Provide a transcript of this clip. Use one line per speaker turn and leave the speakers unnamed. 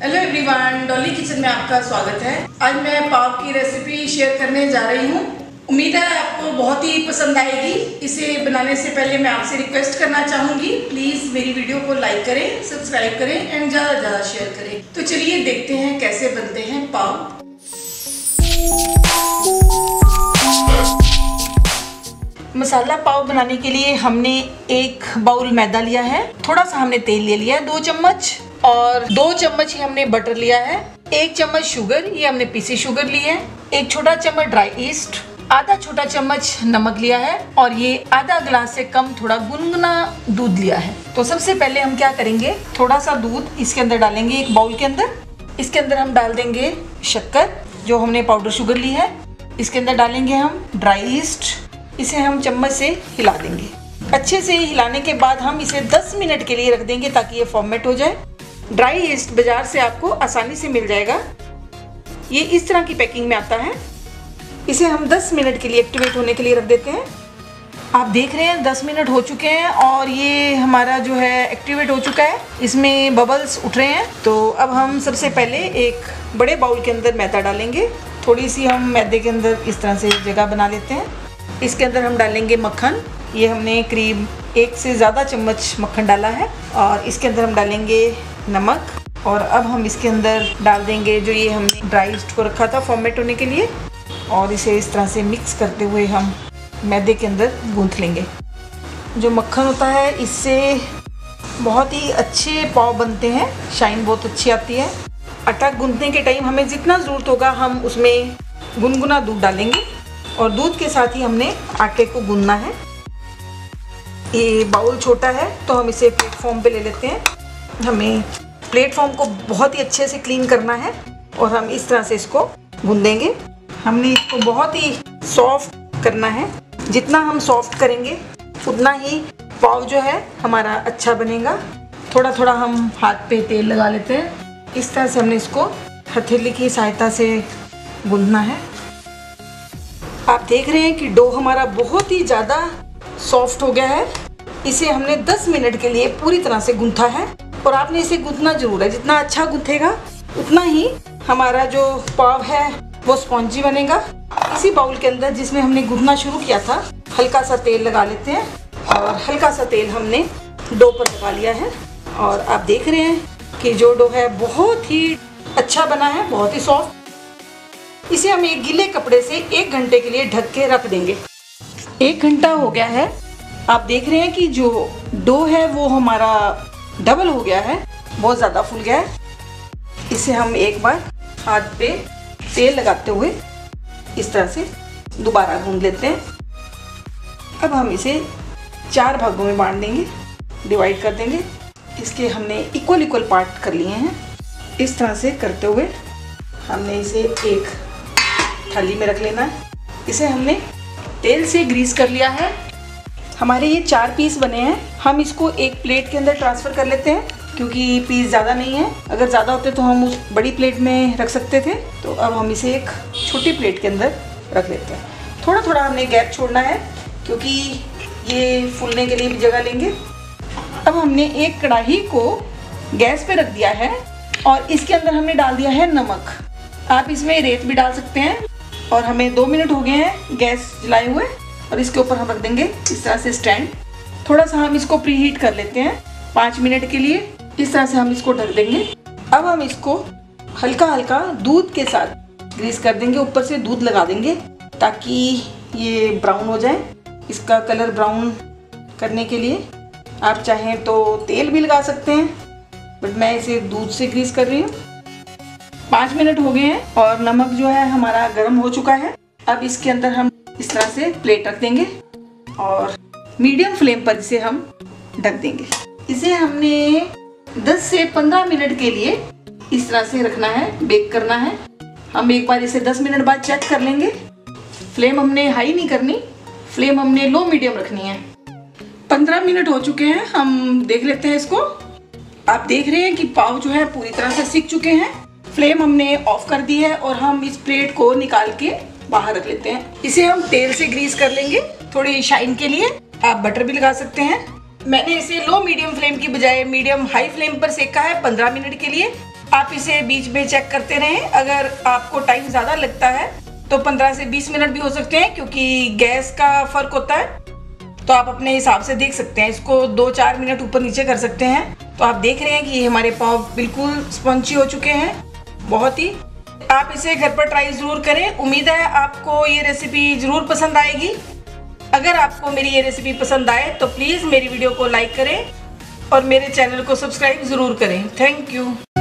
Hello everyone, Dolly kitchen में आपका स्वागत है। आज मैं पाव की रेसिपी शेयर करने जा रही हूँ। उम्मीद है आपको बहुत ही पसंद आएगी। इसे बनाने से पहले मैं आपसे रिक्वेस्ट करना चाहूँगी, प्लीज़ मेरी वीडियो को लाइक करें, सब्सक्राइब करें एंड ज़्यादा से ज़्यादा शेयर करें। तो चलिए देखते हैं कैसे बनते हैं पाव। मसाला पाव बनाने के लिए हमने एक बाउल मैदा लिया है, थोड़ा सा हमने तेल ले लिया है 2 चम्मच, और 2 चम्मच ही हमने बटर लिया है, 1 चम्मच शुगर, ये हमने पीसी शुगर ली है, 1 छोटा चम्मच ड्राई ईस्ट, आधा छोटा चम्मच नमक लिया है, और ये आधा गिलास से कम थोड़ा गुनगुना दूध लिया है। तो सबसे पहले हम क्या करेंगे, थोड़ा सा दूध इसके अंदर डालेंगे एक बाउल के अंदर। इसके अंदर हम डाल देंगे शक्कर जो हमने पाउडर शुगर ली है। इसके अंदर डालेंगे हम ड्राई ईस्ट, इसे हम चम्मच से हिला देंगे। अच्छे से हिलाने के बाद हम इसे 10 मिनट के लिए रख देंगे ताकि ये फॉर्मेट हो जाए। ड्राई ईस्ट बाजार से आपको आसानी से मिल जाएगा, ये इस तरह की पैकिंग में आता है। इसे हम 10 मिनट के लिए एक्टिवेट होने के लिए रख देते हैं। आप देख रहे हैं 10 मिनट हो चुके हैं और ये हमारा जो है एक्टिवेट हो चुका है, इसमें बबल्स उठ रहे हैं। तो अब हम सबसे पहले एक बड़े बाउल के अंदर मैदा डालेंगे। थोड़ी सी हम मैदे के अंदर इस तरह से जगह बना लेते हैं। इसके अंदर हम डालेंगे मक्खन, ये हमने करीब 1 से ज़्यादा चम्मच मक्खन डाला है, और इसके अंदर हम डालेंगे नमक, और अब हम इसके अंदर डाल देंगे जो ये हमने ड्राई ईस्ट को रखा था फॉर्मेट होने के लिए, और इसे इस तरह से मिक्स करते हुए हम मैदे के अंदर गूंथ लेंगे। जो मक्खन होता है इससे बहुत ही अच्छे पाव बनते हैं, शाइन बहुत अच्छी आती है। आटा गूंथने के टाइम हमें जितना ज़रूरत होगा हम उसमें गुनगुना दूध डालेंगे, और दूध के साथ ही हमने आटे को गूंथना है। ये बाउल छोटा है तो हम इसे प्लेटफॉर्म पे ले लेते हैं। हमें प्लेटफॉर्म को बहुत ही अच्छे से क्लीन करना है और हम इस तरह से इसको गूंथ देंगे। हमने इसको बहुत ही सॉफ्ट करना है, जितना हम सॉफ्ट करेंगे उतना ही पाव जो है हमारा अच्छा बनेगा। थोड़ा थोड़ा हम हाथ पे तेल लगा लेते हैं, इस तरह से हमने इसको हथेली की सहायता से गूंथना है। आप देख रहे हैं कि डो हमारा बहुत ही ज़्यादा सॉफ्ट हो गया है। इसे हमने 10 मिनट के लिए पूरी तरह से गूंथा है, और आपने इसे गूंथना जरूर है। जितना अच्छा गूंथेगा उतना ही हमारा जो पाव है वो स्पॉन्जी बनेगा। इसी बाउल के अंदर जिसमें हमने गूंथना शुरू किया था हल्का सा तेल लगा लेते हैं, और हल्का सा तेल हमने डो पर लगा लिया है। और आप देख रहे हैं कि जो डो है बहुत ही अच्छा बना है, बहुत ही सॉफ्ट। इसे हम एक गीले कपड़े से 1 घंटे के लिए ढक के रख देंगे। 1 घंटा हो गया है, आप देख रहे हैं कि जो डो है वो हमारा डबल हो गया है, बहुत ज़्यादा फूल गया है। इसे हम एक बार हाथ पे तेल लगाते हुए इस तरह से दोबारा गूंथ लेते हैं। अब हम इसे 4 भागों में बांट देंगे, डिवाइड कर देंगे। इसके हमने इक्वल पार्ट कर लिए हैं। इस तरह से करते हुए हमने इसे एक थाली में रख लेना है। इसे हमने तेल से ग्रीस कर लिया है। हमारे ये 4 पीस बने हैं, हम इसको एक प्लेट के अंदर ट्रांसफ़र कर लेते हैं, क्योंकि पीस ज़्यादा नहीं है। अगर ज़्यादा होते तो हम उस बड़ी प्लेट में रख सकते थे। तो अब हम इसे एक छोटी प्लेट के अंदर रख लेते हैं। थोड़ा थोड़ा हमने गैप छोड़ना है क्योंकि ये फूलने के लिए भी जगह लेंगे। अब हमने एक कढ़ाई को गैस पे रख दिया है, और इसके अंदर हमने डाल दिया है नमक। आप इसमें रेत भी डाल सकते हैं। और हमें 2 मिनट हो गए हैं गैस जलाए हुए, और इसके ऊपर हम रख देंगे इस तरह से स्टैंड। थोड़ा सा हम इसको प्री हीट कर लेते हैं 5 मिनट के लिए। इस तरह से हम इसको ढक देंगे। अब हम इसको हल्का हल्का दूध के साथ ग्रीस कर देंगे, ऊपर से दूध लगा देंगे ताकि ये ब्राउन हो जाए। इसका कलर ब्राउन करने के लिए आप चाहें तो तेल भी लगा सकते हैं, बट मैं इसे दूध से ग्रीस कर रही हूँ। 5 मिनट हो गए हैं और नमक जो है हमारा गर्म हो चुका है। अब इसके अंदर हम इस तरह से प्लेट रख देंगे और मीडियम फ्लेम पर इसे हम ढक देंगे। इसे हमने 10 से 15 मिनट के लिए इस तरह से रखना है, बेक करना है। हम एक बार इसे 10 मिनट बाद चेक कर लेंगे। फ्लेम हमने हाई नहीं करनी, फ्लेम हमने लो मीडियम रखनी है। 15 मिनट हो चुके हैं, हम देख लेते हैं इसको। आप देख रहे हैं कि पाव जो है पूरी तरह से सिक चुके हैं। फ्लेम हमने ऑफ कर दी है और हम इस प्लेट को निकाल के बाहर रख लेते हैं। इसे हम तेल से ग्रीस कर लेंगे थोड़ी शाइन के लिए। आप बटर भी लगा सकते हैं। मैंने इसे लो मीडियम फ्लेम की बजाय मीडियम हाई फ्लेम पर सेका है 15 मिनट के लिए। आप इसे बीच में चेक करते रहें। अगर आपको टाइम ज़्यादा लगता है तो 15 से 20 मिनट भी हो सकते हैं, क्योंकि गैस का फ़र्क होता है। तो आप अपने हिसाब से देख सकते हैं, इसको 2-4 मिनट ऊपर नीचे कर सकते हैं। तो आप देख रहे हैं कि ये हमारे पाव बिल्कुल स्पंजी हो चुके हैं, बहुत ही। आप इसे घर पर ट्राई ज़रूर करें। उम्मीद है आपको ये रेसिपी ज़रूर पसंद आएगी। अगर आपको मेरी ये रेसिपी पसंद आए तो प्लीज़ मेरी वीडियो को लाइक करें और मेरे चैनल को सब्सक्राइब ज़रूर करें। Thank you.